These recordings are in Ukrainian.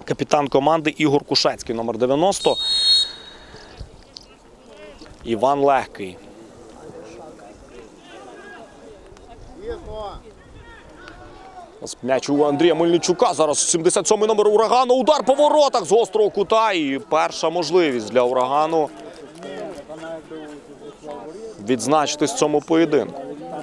Капітан команди Ігор Кушецький, номер 90. Іван Легкий. М'яч у Андрія Мельничука. Зараз 77-й номер Урагану. Удар по воротах з гострого кута. І перша можливість для Урагану відзначитись в цьому поєдинку.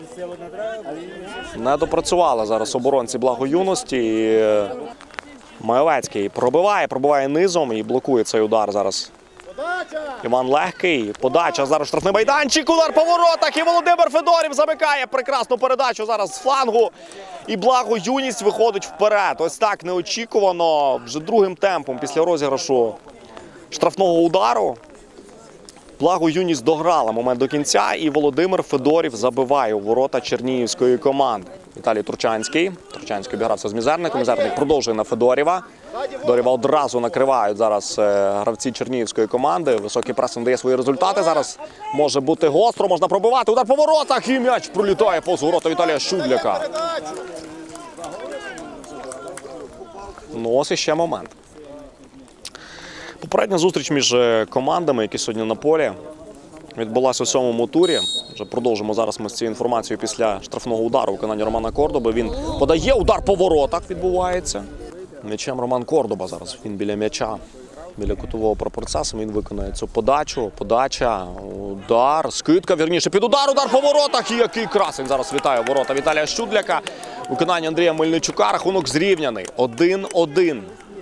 Не допрацювали зараз оборонці Благоюності. Маєвецький пробиває низом і блокує цей удар зараз. Іван Легкий. Подача зараз штрафний майданчик. Удар по воротах. І Володимир Федорів замикає прекрасну передачу зараз з флангу. І Благоюність виходить вперед. Ось так неочікувано. Вже другим темпом після розіграшу штрафного удару. Благоюність дограла момент до кінця. І Володимир Федорів забиває у ворота чернігівської команди. Віталій Турчанський. Турчанський обігрався з Мізерником. Мізерник продовжує на Федорєва. Федорєва одразу накривають зараз гравці чернігівської команди. Високий пресинг дає свої результати. Зараз може бути гостро, можна пробивати. Удар по воротах і м'яч пролітає повз ворота Віталія Щудляка. Ну ось іще момент. Попередня зустріч між командами, які сьогодні на полі, відбулася у 7-му турі. Вже продовжимо зараз ми з цією інформацією після штрафного удару виконання Романа Кордоби. Він подає, удар по воротах відбувається. М'ячем Роман Кордоба зараз. Він біля м'яча, біля кутового прапорця. Він виконує цю подачу. Подача, удар, скидка, вірніше, під удар по воротах. І який красень зараз вітає ворота Віталія Щудляка. Виконання Андрія Мельничука. Рахунок зрівняний. 1-1.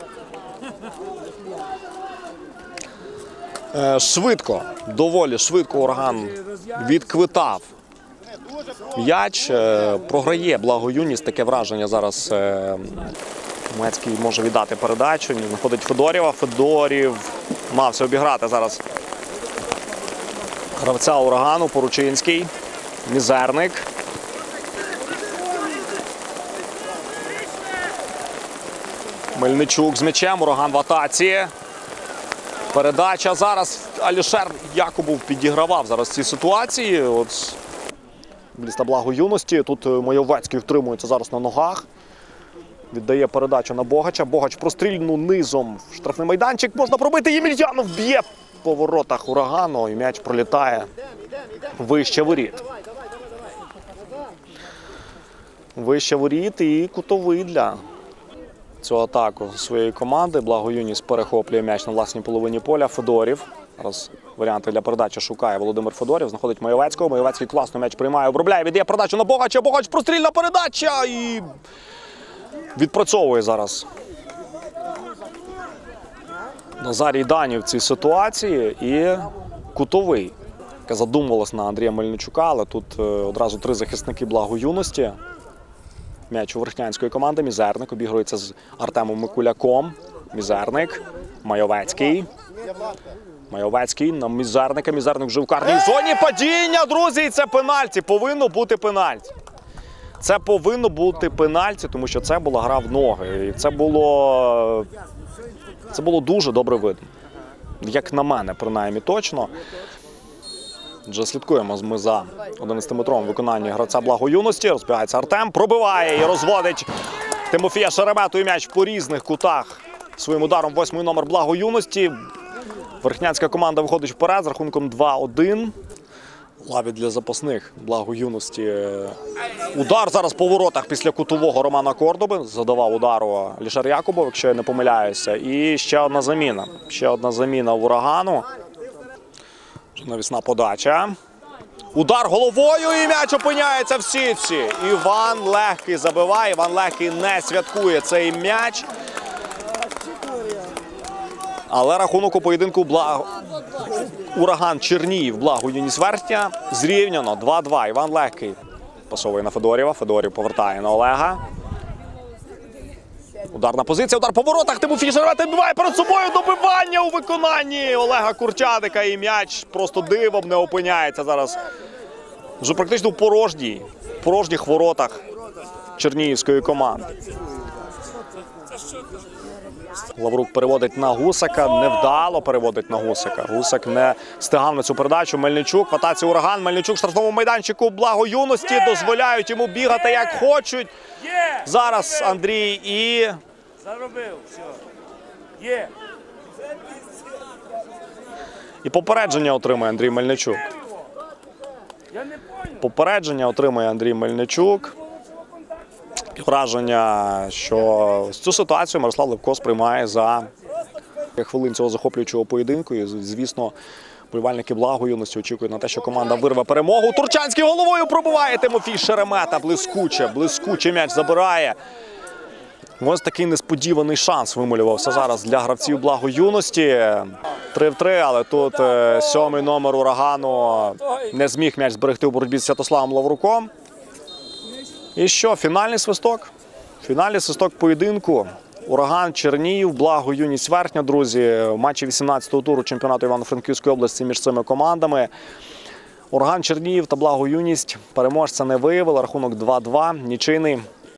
Швидко, доволі швидко Ураган відквитав м'яч. Програє Благоюність. Таке враження зараз. Мецький може віддати передачу. Знаходить Федорєва. Федорів мався обіграти зараз гравця Урагану. Поручинський. Мізерник. Мельничук з м'ячем. Ураган в атаці. Передача зараз. Алішер Якубов підігравав зараз ці ситуації. От футболіста Благоюності. Тут Маєвецький втримується зараз на ногах. Віддає передачу на Богача. Богач прострільну низом в штрафний майданчик. Можна пробити. Ємельянов б'є по воротах Урагану. І м'яч пролітає вище воріт. Вище воріт і кутовий для цю атаку своєї команди. Благоюність перехоплює м'яч на власній половині поля. Федорів. Зараз варіанти для передачі шукає Володимир Федорів. Знаходить Маєвецького. Маєвецький класно м'яч приймає, обробляє. Віддає передачу на Богача. Богач прострільна передача. І відпрацьовує зараз Назарій Данів в цій ситуації. І кутовий. Яка задумувалась на Андрія Мельничука, але тут одразу три захисники Благоюності. М'яч у верхнянської команди. Мізерник обігрується з Артемом Микуляком. Мізерник. Маєвецький. Маєвецький на Мізерника. Мізерник вже в карній зоні. Падіння, друзі! І це пенальті. Повинно бути пенальті. Це повинно бути пенальті, тому що це була гра в ноги. І це було дуже добре видно. Як на мене, принаймні, точно. Вже слідкуємо ми за 11-метровим виконанням гравця Благоюності. Розбігається Артем, пробиває і розводить Тимофія Шеремету і м'яч по різних кутах своїм ударом. 8-й номер Благоюності. Верхнянська команда виходить вперед з рахунком 2-1. Лаві для запасних Благоюності. Удар зараз по воротах після кутового Романа Кордоби. Задавав удару Алішер Якубов, якщо я не помиляюся. І ще одна заміна. Ще одна заміна в Урагану. Навісна подача. Удар головою і м'яч опиняється в сітці. Іван Легкий забиває. Іван Легкий не святкує цей м'яч. Але рахунок у поєдинку Ураган Чернігів, Благоюність Верхня зрівняно 2-2. Іван Легкий пасовує на Федорєва. Федорєв повертає на Олега. Ударна позиція, удар по воротах. Тимофій Шеремета відбиває перед собою добивання у виконанні Олега Курчатика. І м'яч просто дивом не опиняється зараз. Вже практично в порожніх воротах чернігівської команди. Лаврук переводить на Гусака, невдало переводить на Гусака. Гусак не встигав на цю передачу. Мельничук, в атаці Ураган. Мельничук в штрафному майданчику Благоюності. Дозволяють йому бігати як хочуть. Зараз Андрій і Є. І попередження отримує Андрій Мельничук. Я не понял. Попередження отримує Андрій Мельничук. Враження, що цю ситуацію Мирослав Левко сприймає за хвилин цього захоплюючого поєдинку. І, звісно, болівальники Благо Юності очікують на те, що команда вирве перемогу. Турчанський головою пробиває Тимофій Шеремета. Блискуче м'яч забирає. Ось такий несподіваний шанс вималювався зараз для гравців Благо Юності. 3-3, але тут сьомий номер Урагану не зміг м'яч зберегти у боротьбі з Святославом Лавруком. І що, фінальний свисток? Фінальний свисток поєдинку. Ураган, Чернігів, Благо Юність Верхня, друзі. В матчі 18-го туру чемпіонату Івано-Франківської області між цими командами. Ураган, Чернігів та Благо Юність переможця не виявили. Рахунок 2-2, нічийний.